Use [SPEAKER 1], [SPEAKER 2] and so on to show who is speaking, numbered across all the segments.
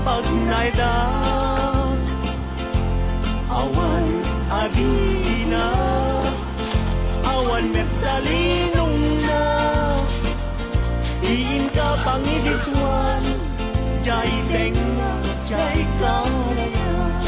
[SPEAKER 1] pag naidak awan agina awan met salinong na diin ka pangidiswan jay tenga jay kalayan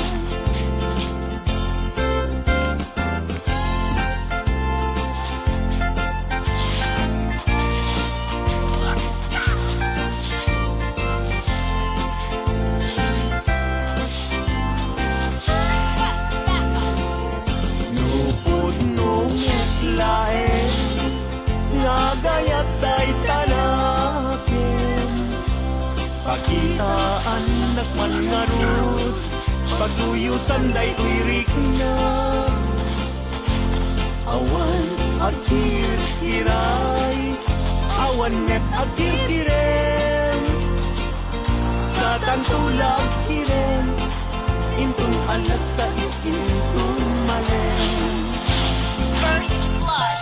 [SPEAKER 1] pakitaan nakman ngarut pagtuyusan day uirik na awan asir kiray awan net agir kiren sa tantulag kiren intong alas sa intong malen
[SPEAKER 2] First Blood.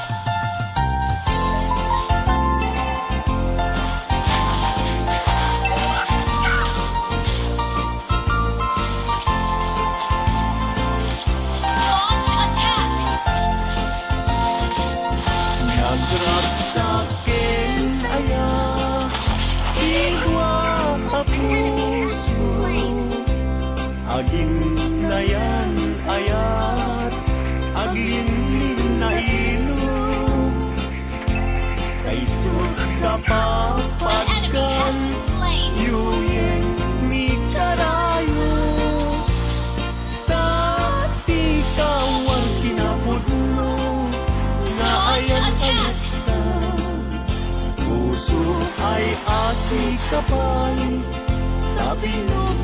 [SPEAKER 1] Nagdrag sa'kin aya igwa puso agin na yan ayat aglin na ilog kaisod kapapagkan yuyen ni karayo dati kawang kinapod mo na ayan ayata puso ay asikapay tabi ng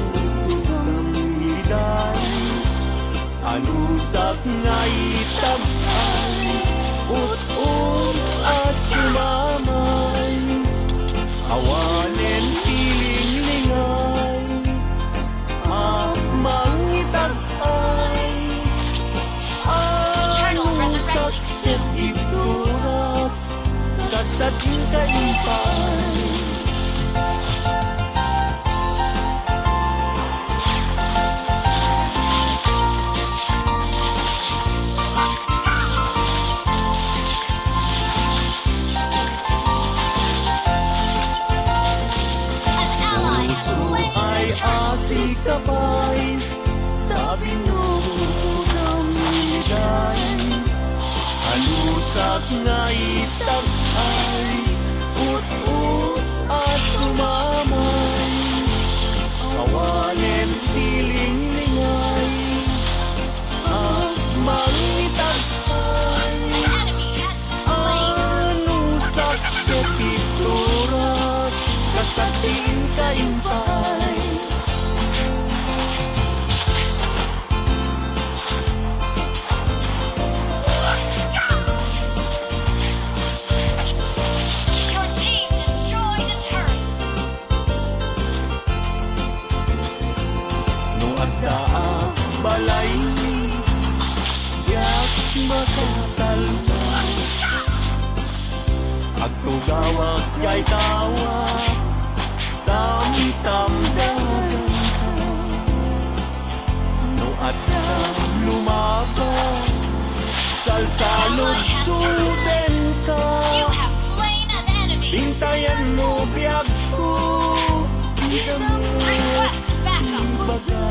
[SPEAKER 1] hiday anusak nga'y tabay ut-ut asumamay awanen tiling-lingay mangitag-ay anusak set iturat kasta't yung kaimpay sikapay tabi ng hiday anusak nga'y tabay ut-ut at sumamay awanen tiling-lingay at mangitagpay anusak sa titurat kastatin kaimpay balay jak makatalwa agtugawak jay tawa samtamdagan no adda lumabas salsalot suden ka bintayan mo biyag ko baga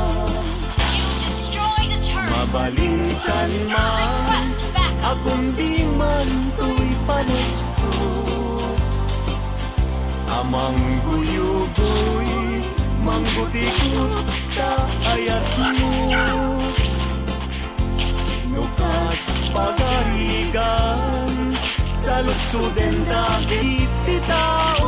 [SPEAKER 1] mabalikan man akong di man to'y panis ko amang guyugoy manggutikot ka ayat mo nukas pagarigan sa lutsuden dahil titao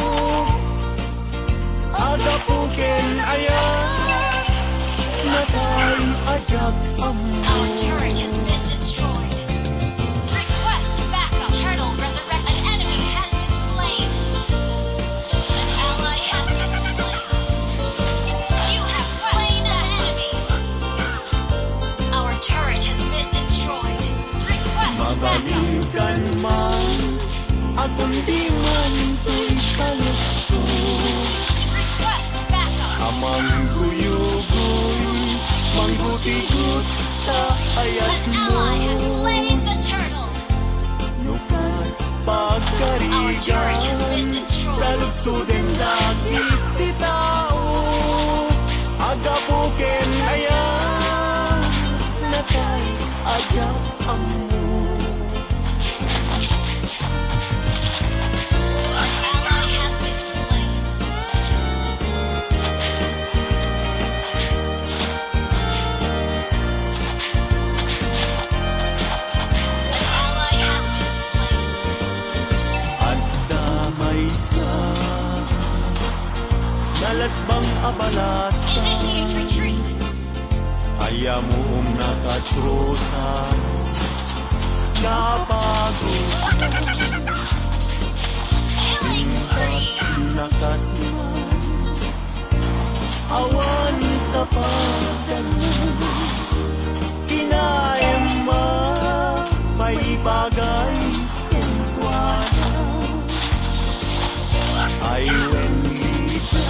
[SPEAKER 1] agapuken ayat natay ajak
[SPEAKER 2] Our turret has been destroyed. Request backup. Turtle resurrect. An enemy has been slain. An ally has been slain. You have slain an enemy. Our turret has been destroyed. Request backup.
[SPEAKER 1] Mabalikan man akong di man to'y panis ko
[SPEAKER 2] Request backup.
[SPEAKER 1] amang bigot ta ayat
[SPEAKER 2] An
[SPEAKER 1] mo.
[SPEAKER 2] ally has slain the turtle.
[SPEAKER 1] Lukas
[SPEAKER 2] Our turret has
[SPEAKER 1] pagkarigan
[SPEAKER 2] been destroyed.
[SPEAKER 1] sa lugsuden langit ti tao. Agapuken ayan natay ajak amo.
[SPEAKER 2] An ally has been slain. An ally has been slain.
[SPEAKER 1] At damay sa nalasbang abalasa.
[SPEAKER 2] Initiate retreat.
[SPEAKER 1] Ayamoong nakasrosa napago
[SPEAKER 2] Killing spree.
[SPEAKER 1] nakasiman awan kapagan kinayang may bagay kenkwana ay wenlita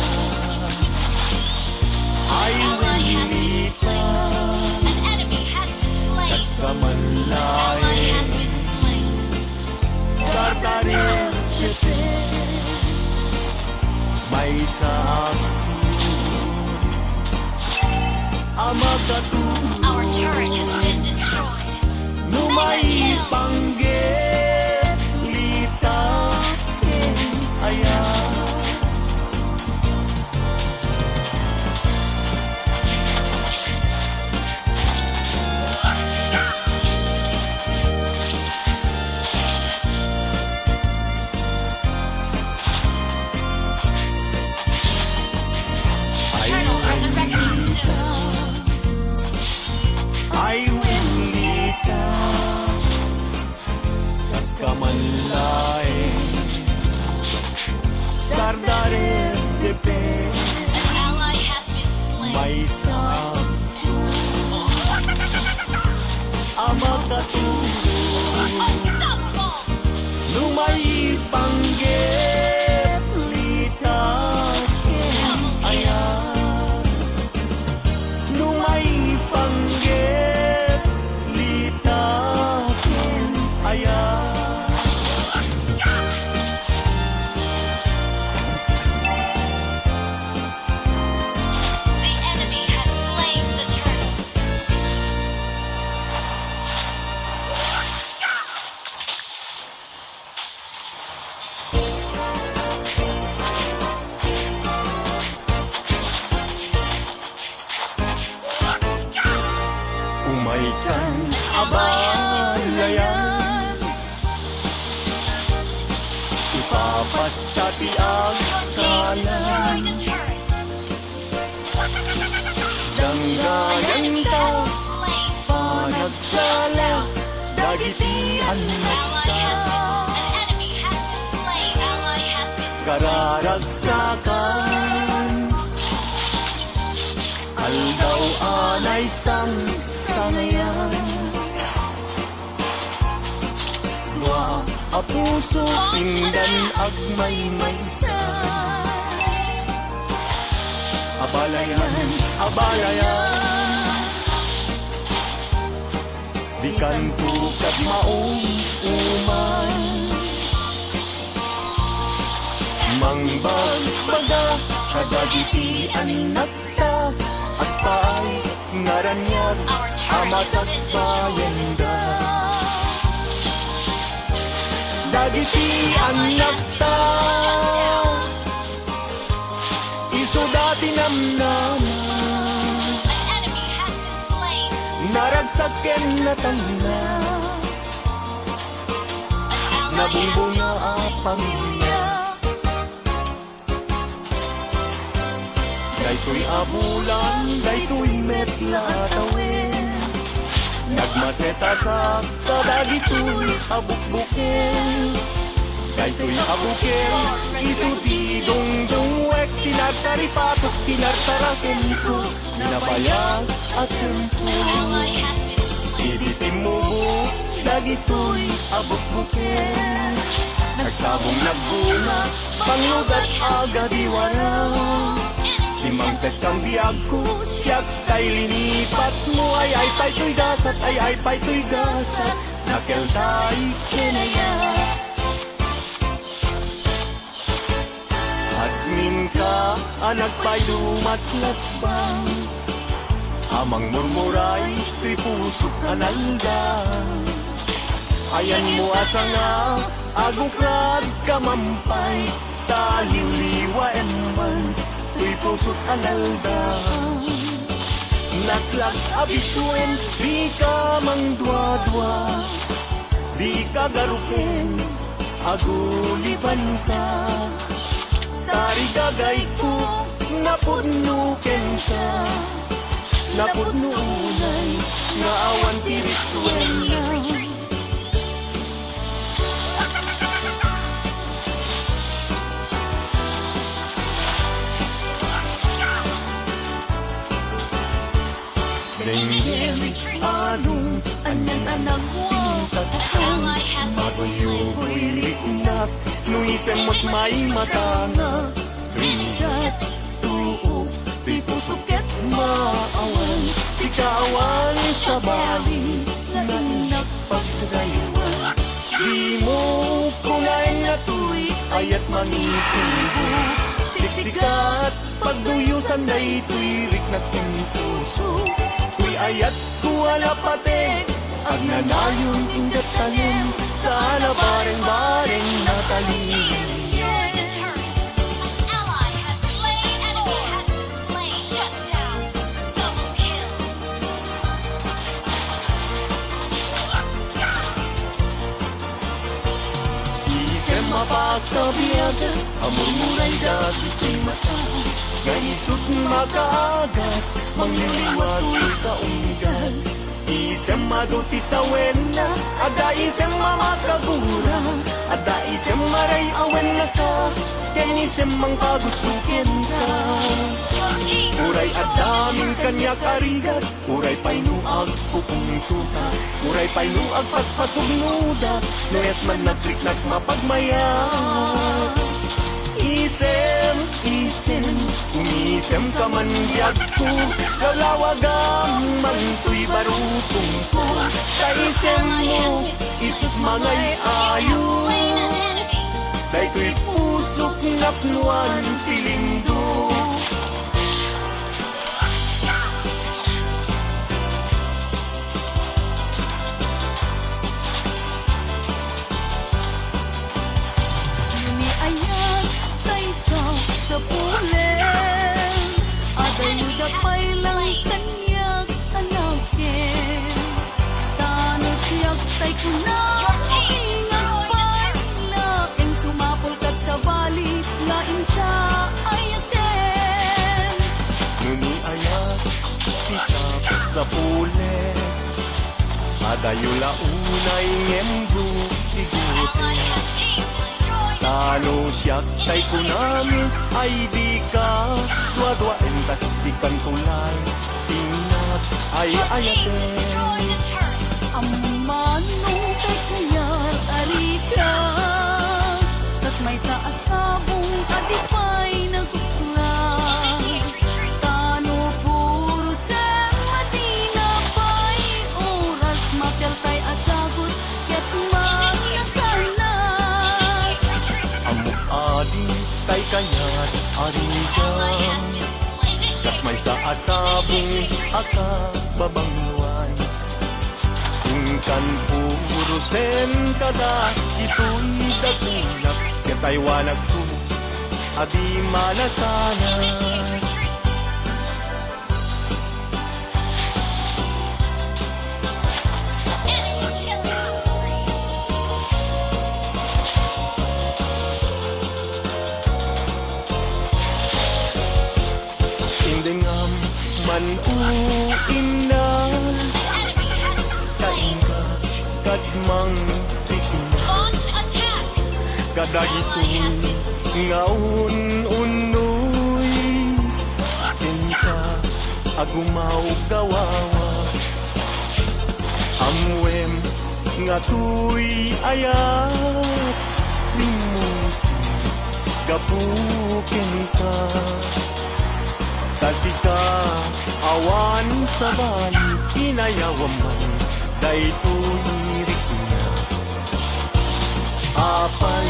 [SPEAKER 1] ay wenlita
[SPEAKER 2] An enemy has been slain. Ally
[SPEAKER 1] kamanlay
[SPEAKER 2] has been slain.
[SPEAKER 1] Tartarin siete may amagatu
[SPEAKER 2] Our turret has been destroyed.
[SPEAKER 1] numay panggit lita ayan.
[SPEAKER 2] Turtle resurrecting soon.
[SPEAKER 1] Ay winlita kas kamanlay Dardare depe
[SPEAKER 2] An ally has been slain.
[SPEAKER 1] may samsu amagatu
[SPEAKER 2] Unstoppable.
[SPEAKER 1] lumay panggit lita ayan lumay panggit lita ayan.
[SPEAKER 2] The enemy has slain the turtle.
[SPEAKER 1] Umaikan abalayan ipapastati ang
[SPEAKER 2] Destroy
[SPEAKER 1] sala
[SPEAKER 2] the turret.
[SPEAKER 1] danggayan
[SPEAKER 2] Enemy
[SPEAKER 1] ta
[SPEAKER 2] has been slain.
[SPEAKER 1] panagsala dagitian
[SPEAKER 2] An enemy has been slain. Ally has been
[SPEAKER 1] kararagsakan aldaw anay sangayan dua a puso pindan agmay maysa abalayan di kanto kat maong uman mangbagbaga kadagitian nakta at paay ngaranyag
[SPEAKER 2] Our turret has
[SPEAKER 1] amasak
[SPEAKER 2] been destroyed.
[SPEAKER 1] bayanda dagitian nakta iso dati namnama
[SPEAKER 2] An enemy has been slain.
[SPEAKER 1] naragsaken na tangna
[SPEAKER 2] An ally has been
[SPEAKER 1] nabubunga ang
[SPEAKER 2] slain.
[SPEAKER 1] pamilya daytoy abulan daytoy metla tawin nagmaseta sa kadagitoy abukbuken daytoy abuken isuti dongdongwek tinagtaripatok tinartaraken ko nabayag at tempo
[SPEAKER 2] Ally has been slain.
[SPEAKER 1] Iditimubo, dagitoy abukbuken nagsabong nagbunga panglugat aga diwara si mangtet kang biag ko siyak tay linipat mo ay pa'y tuy dasat ay pa'y tuy dasat nakel tay kinaya asmin ka anak pa'y dumatlasban amang murmuray tuy pusok analdan ayan mo asa nga agukrad kamampay taliw-liwa emman tuy pusok analdan naslag abisuen di ka mangdwa-dwa di ka garuken aguliban ka tarigagay ko napudnuken ka napudnunay nga awan tirituan na Dengin anong anan-anang pintas kang maguyoy riknak nuisem mo't may matanga rigat tuok piputuket maawan sikawan sa bali na inagpagdaywan di mo kunain na tuy ayat mangikibo siksikat pagduyusan na ito'y riknak ng puso ayat kuala pate agnanayon ingat talim sana bareng-bareng natalin isem mapagkabiyagan amurmuray dati mataGanisut makaagas, mangliliwag kaunggan Isem maduti sa wena, ada isem mamakagura Ada isem maray awen na ka, ken isem mang kagustukin ka Uray adaming kanya karigat, uray painuag pupungsuta Uray painuag paspasog nuda, noyas man nagkliknak mapagmayat Isem, umisem ka man biyag ko Lalawagang man tuy barutong ko Sa isem mo, isip mangay ayo Day tuy pusok napnuan tilindo sa pulen aday gapay lang kanyak anakin tano siyak tay kunang ingat na eng sumapol kat sa bali nga inka ayaten nuni ayat tisap sa pulen adayula unay ngembro igutin Talo siyak tay kunamin ay di ka dua-duain kasisikan kulay Tinat ay ayaten
[SPEAKER 3] Amano kay kayat arika Tas may sa asabong kadipay naguklan Tano puro sem matinapay Oras matel tay asagot ket magnasanas
[SPEAKER 1] Adi tay kanyat arigan kas may sa asabong aka babangluan ingkan puro sen kada ito'y dasulap katay wanag ko adi malasanas Indengam man uinas kainga kadmang tikman kadagitoy ngaun unoy tinta agumaw kawawa amwem nga tuy ayat limusin gapukin ka Kasika awan sa bali kinayawan man daytoy rikna. Apay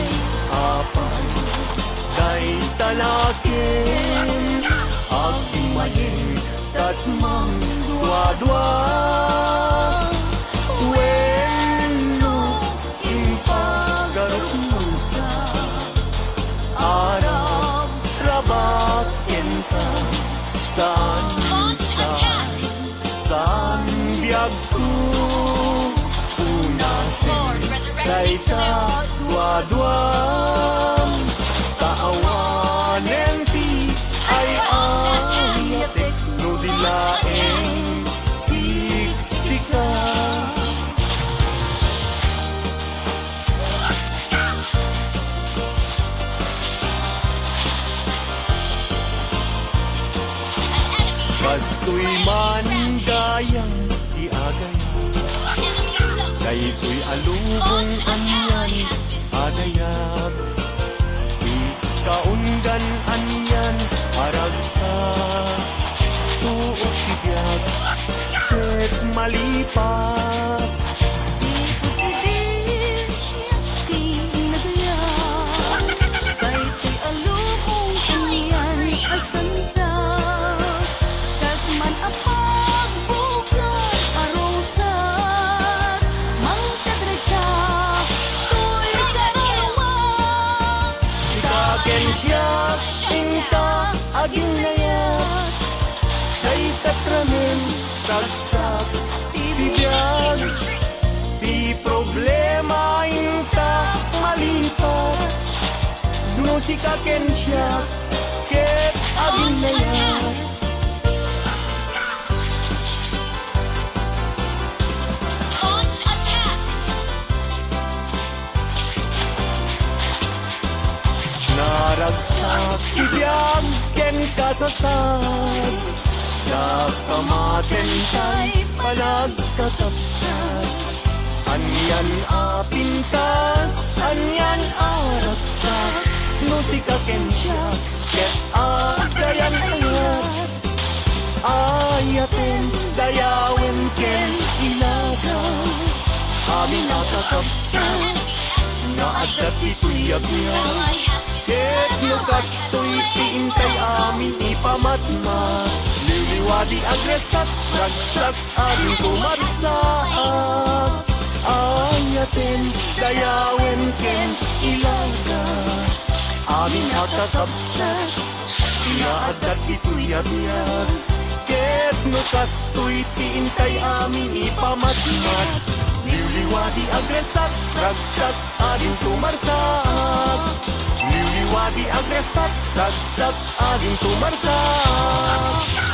[SPEAKER 1] day talakin agmayin tas mangdwa-dwa. Wenno impagarusa arab rabaken ka saan biyag ko unasin kay sa dwa-dwam kaawanen ti ay ayatek no dilaeng siksika. Kastoy man gayang iagay daytoy alubong anyan adayag ikaundan anyan aragsa tuok tibiyag ket malipat siya inta aging nayat kay tatramen tagsak tibiyag di problema inta malipat no si kaken siya ket aging nayat. Naragsak ibiyag ken kasasad dakamaten tay palagkatapsat anyan apintas anyan aragsak no si kaken siya ket agayan ayat ayaten dayawen ken ilagaw amin nakakapsat nga adat itoy-abiyag ket no kastoy tiintay amin ipamatma liliwadi agresat ragsak amin kumarsaak ayaten dayawen ken ilaga amin akakabsat nga adat itoy-abiyag ket no kastoy tiintay amin ipamatmat liliwadi agresat ragsak amin kumarsaak liliwadi agresat ragsak amin kumarsaak.